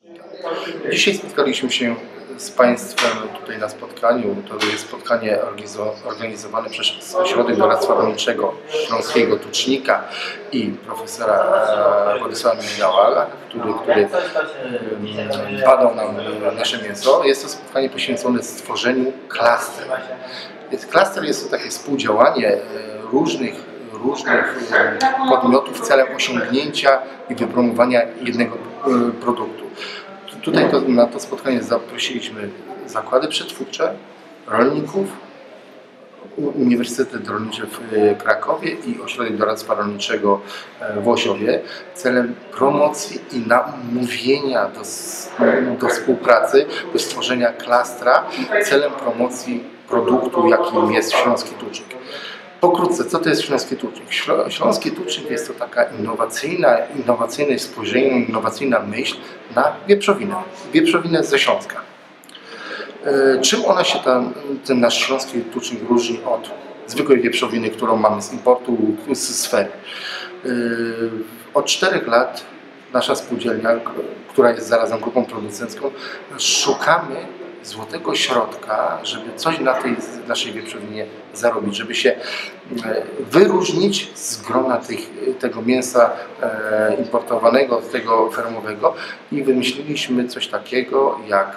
Dzisiaj spotkaliśmy się z Państwem tutaj na spotkaniu. To jest spotkanie organizowane przez Ośrodek Doradztwa Rolniczego Śląskiego Tucznika i profesora Władysława Michała, który badał nam nasze mięso. Jest to spotkanie poświęcone stworzeniu klasteru. Klaster jest to takie współdziałanie różnych podmiotów celem osiągnięcia i wypromowania jednego produktu. Tutaj na to spotkanie zaprosiliśmy zakłady przetwórcze, rolników, Uniwersytet Rolniczy w Krakowie i Ośrodek Doradztwa Rolniczego w Osiowie celem promocji i namówienia do współpracy, do stworzenia klastra celem promocji produktu, jakim jest śląski tucznik. Pokrótce, co to jest śląski tucznik? Śląski tucznik jest to taka innowacyjne spojrzenie, innowacyjna myśl na wieprzowinę ze Śląska. Czym ona się, ten nasz śląski tucznik różni od zwykłej wieprzowiny, którą mamy z importu, z sfery? Od 4 lat nasza spółdzielnia, która jest zarazem grupą producencką, szukamy złotego środka, żeby coś na tej naszej wieprzowinie zarobić, żeby się wyróżnić z grona tego mięsa importowanego, tego fermowego i wymyśliliśmy coś takiego jak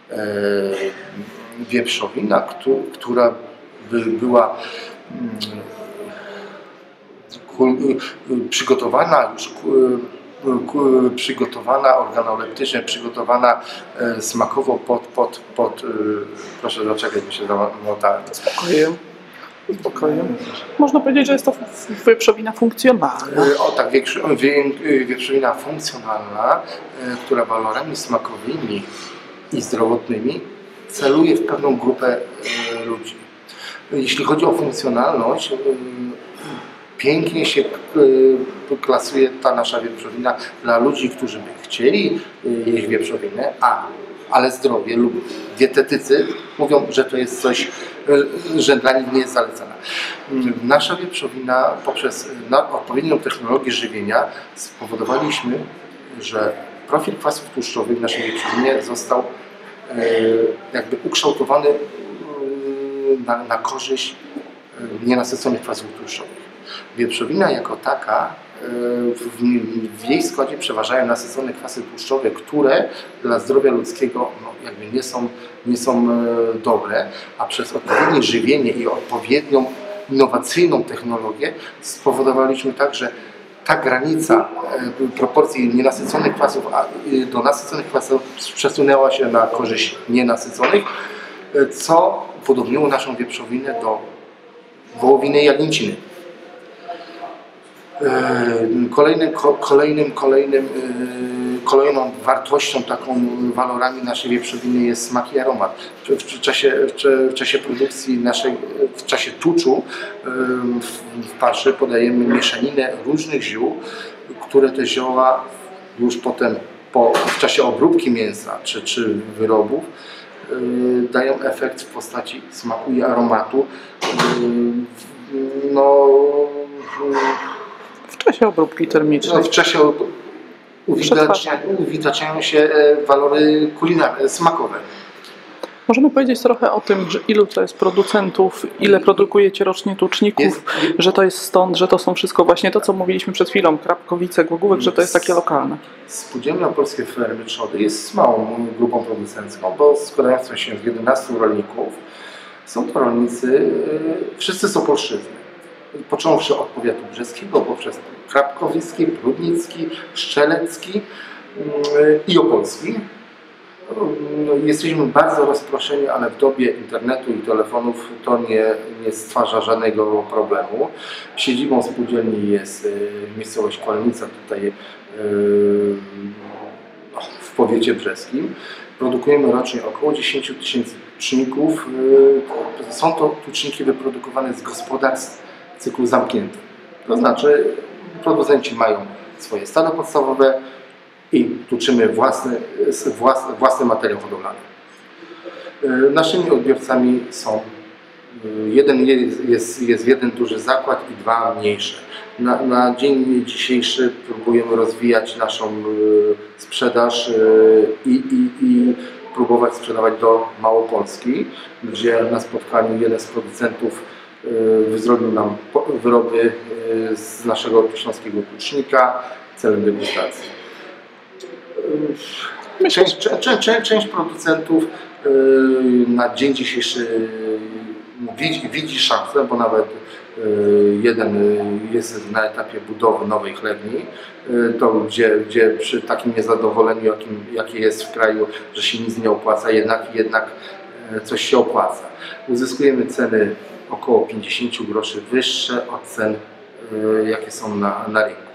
wieprzowina, która by była przygotowana już organoleptycznie, przygotowana smakowo proszę zaczekać, by się zamotałem. Spokojnie. Można powiedzieć, że jest to wieprzowina funkcjonalna. O tak, wieprzowina funkcjonalna, która walorami smakowymi i zdrowotnymi celuje w pewną grupę ludzi. Jeśli chodzi o funkcjonalność, pięknie się klasuje ta nasza wieprzowina dla ludzi, którzy by chcieli jeść wieprzowinę, ale zdrowie lub dietetycy mówią, że to jest coś, że dla nich nie jest zalecana. Nasza wieprzowina poprzez odpowiednią technologię żywienia spowodowaliśmy, że profil kwasów tłuszczowych w naszej wieprzowinie został jakby ukształtowany na korzyść nienasyconych kwasów tłuszczowych. Wieprzowina jako taka, w jej składzie przeważają nasycone kwasy tłuszczowe, które dla zdrowia ludzkiego jakby nie są dobre, a przez odpowiednie żywienie i odpowiednią innowacyjną technologię spowodowaliśmy tak, że ta granica proporcji nienasyconych kwasów do nasyconych kwasów przesunęła się na korzyść nienasyconych, co upodobniło naszą wieprzowinę do wołowiny jagnięciny. Kolejną wartością, taką walorami naszej wieprzowiny jest smak i aromat. W czasie produkcji w czasie tuczu w paszy podajemy mieszaninę różnych ziół, które te zioła już potem w czasie obróbki mięsa czy wyrobów dają efekt w postaci smaku i aromatu. W czasie obróbki termicznej. W czasie uwidaczniają się walory smakowe. Możemy powiedzieć trochę o tym, że ilu to jest producentów, ile produkujecie rocznie tuczników, że to jest stąd, że to są wszystko właśnie to, co mówiliśmy przed chwilą, Krapkowice, Głogówek, że to jest takie lokalne. Spółdzielnia Polskie Fermy Trzody jest małą grupą producencką, bo składającą się z 11 rolników. Są to rolnicy, wszyscy z Opolszczyzny. Począwszy od powiatu brzeskiego, poprzez Krapkowicki, Prudnicki, Szczelecki i Opolski. Jesteśmy bardzo rozproszeni, ale w dobie internetu i telefonów to nie stwarza żadnego problemu. Siedzibą spółdzielni jest miejscowość Kolnica, tutaj w powiecie brzeskim. Produkujemy rocznie około 10 000 tuczników. Są to tuczniki wyprodukowane z gospodarstw cyklu zamkniętym. To znaczy producenci mają swoje stada podstawowe i tuczymy własny materiał hodowlany. Naszymi odbiorcami są Jest jeden duży zakład i dwa mniejsze. Na dzień dzisiejszy próbujemy rozwijać naszą sprzedaż i próbować sprzedawać do Małopolski, gdzie na spotkaniu jeden z producentów zrobił nam wyroby z naszego śląskiego tucznika celem degustacji. Część producentów na dzień dzisiejszy widzi szansę, bo nawet jeden jest na etapie budowy nowej chlewni, to gdzie przy takim niezadowoleniu, jakie jest w kraju, że się nic nie opłaca, jednak coś się opłaca. Uzyskujemy ceny około 50 groszy wyższe od cen, jakie są na rynku.